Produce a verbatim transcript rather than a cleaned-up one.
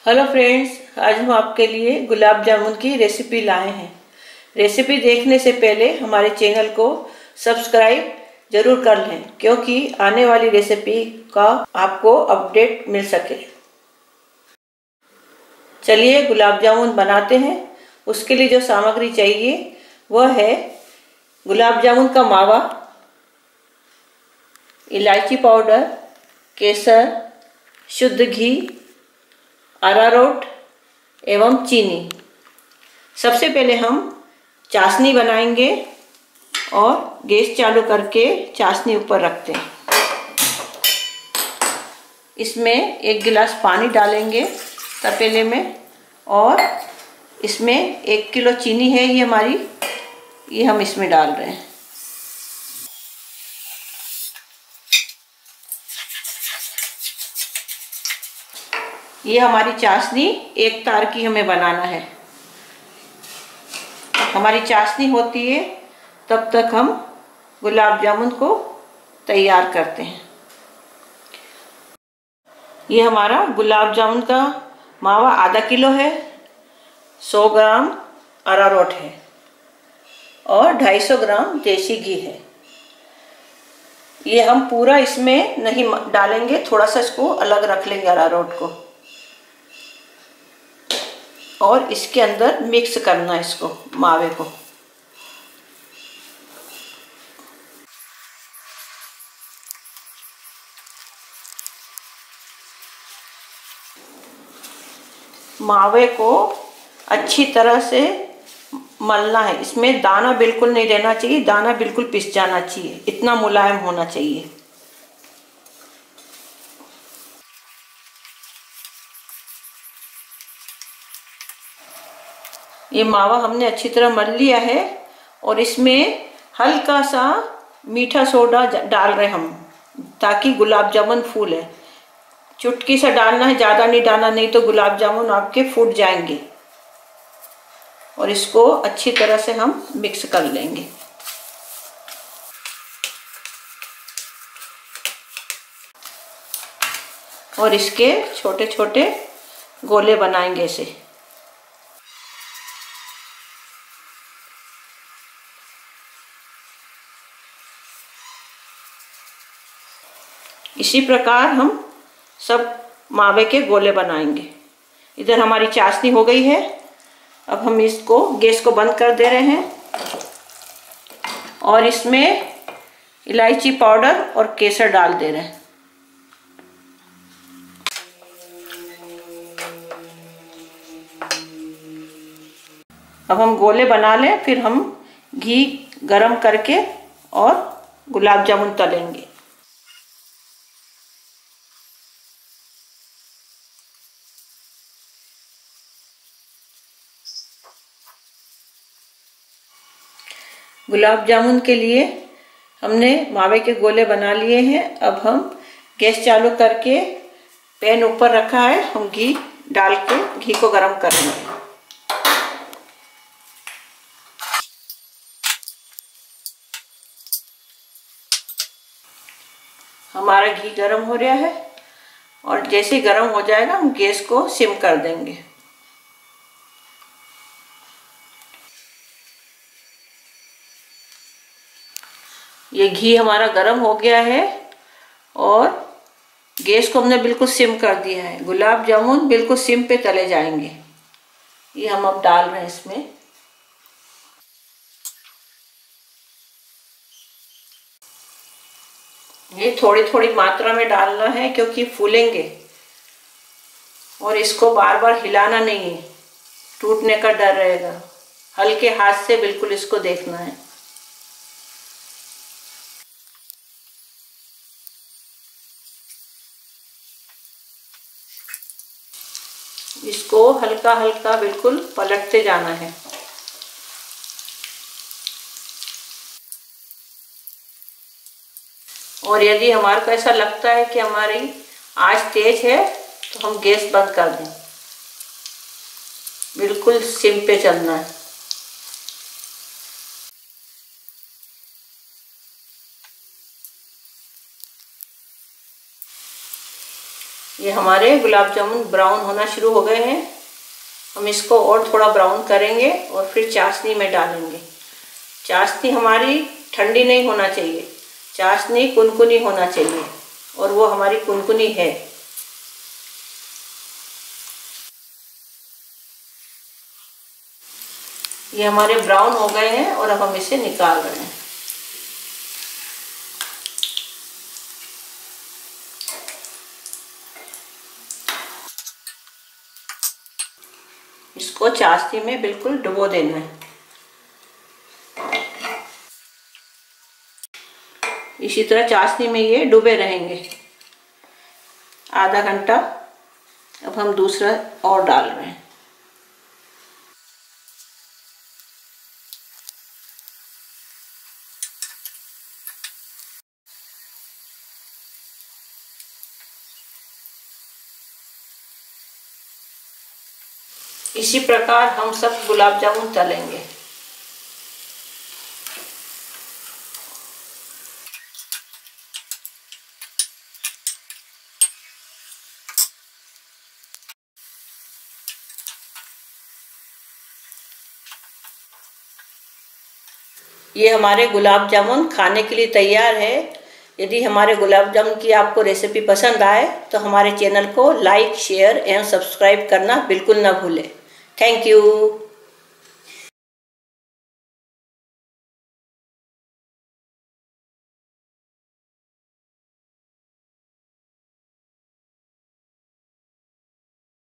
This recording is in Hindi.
हेलो फ्रेंड्स, आज हम आपके लिए गुलाब जामुन की रेसिपी लाए हैं। रेसिपी देखने से पहले हमारे चैनल को सब्सक्राइब जरूर कर लें, क्योंकि आने वाली रेसिपी का आपको अपडेट मिल सके। चलिए गुलाब जामुन बनाते हैं। उसके लिए जो सामग्री चाहिए वह है गुलाब जामुन का मावा, इलायची पाउडर, केसर, शुद्ध घी, अरारोट एवं चीनी। सबसे पहले हम चाशनी बनाएंगे और गैस चालू करके चाशनी ऊपर रखते हैं। इसमें एक गिलास पानी डालेंगे तपेले में, और इसमें एक किलो चीनी है ये हमारी, ये हम इसमें डाल रहे हैं। ये हमारी चाशनी एक तार की हमें बनाना है। हमारी चाशनी होती है तब तक हम गुलाब जामुन को तैयार करते हैं। ये हमारा गुलाब जामुन का मावा आधा किलो है, सौ ग्राम अरारोट है और दो सौ पचास ग्राम देसी घी है। ये हम पूरा इसमें नहीं डालेंगे, थोड़ा सा इसको अलग रख लेंगे अरारोट को, और इसके अंदर मिक्स करना है इसको, मावे को। मावे को अच्छी तरह से मलना है। इसमें दाना बिल्कुल नहीं रहना चाहिए, दाना बिल्कुल पिस जाना चाहिए, इतना मुलायम होना चाहिए। ये मावा हमने अच्छी तरह मल लिया है और इसमें हल्का सा मीठा सोडा डाल रहे हम, ताकि गुलाब जामुन फूले। चुटकी सा डालना है, ज़्यादा नहीं डालना, नहीं तो गुलाब जामुन आपके फूट जाएंगे। और इसको अच्छी तरह से हम मिक्स कर लेंगे। और इसके छोटे छोटे गोले बनाएंगे ऐसे। इसी प्रकार हम सब मावे के गोले बनाएंगे। इधर हमारी चाशनी हो गई है। अब हम इसको गैस को बंद कर दे रहे हैं और इसमें इलायची पाउडर और केसर डाल दे रहे हैं। अब हम गोले बना लें, फिर हम घी गरम करके और गुलाब जामुन तलेंगे। गुलाब जामुन के लिए हमने मावे के गोले बना लिए हैं। अब हम गैस चालू करके पैन ऊपर रखा है, हम घी डाल के घी को गरम करेंगे। हमारा घी गरम हो रहा है और जैसे ही गरम हो जाएगा हम गैस को सिम कर देंगे। ये घी हमारा गरम हो गया है और गैस को हमने बिल्कुल सिम कर दिया है। गुलाब जामुन बिल्कुल सिम पे तले जाएंगे। ये हम अब डाल रहे हैं इसमें। ये थोड़ी थोड़ी मात्रा में डालना है, क्योंकि फूलेंगे और इसको बार बार हिलाना नहीं है, टूटने का डर रहेगा। हल्के हाथ से बिल्कुल इसको देखना है। इसको हल्का हल्का बिल्कुल पलटते जाना है। और यदि हमारे को ऐसा लगता है कि हमारी आंच तेज है तो हम गैस बंद कर दें। बिल्कुल सिम पे चलना है। ये हमारे गुलाब जामुन ब्राउन होना शुरू हो गए हैं। हम इसको और थोड़ा ब्राउन करेंगे और फिर चाशनी में डालेंगे। चाशनी हमारी ठंडी नहीं होना चाहिए, चाशनी कुनकुनी होना चाहिए, और वो हमारी कुनकुनी है। ये हमारे ब्राउन हो गए हैं और अब हम इसे निकाल रहे हैं। इसको चाशनी में बिल्कुल डुबो देना है। इसी तरह चाशनी में ये डूबे रहेंगे आधा घंटा। अब हम दूसरा और डाल रहे हैं। इसी प्रकार हम सब गुलाब जामुन तलेंगे। ये हमारे गुलाब जामुन खाने के लिए तैयार है। यदि हमारे गुलाब जामुन की आपको रेसिपी पसंद आए तो हमारे चैनल को लाइक, शेयर एवं सब्सक्राइब करना बिल्कुल ना भूलें। Thank you.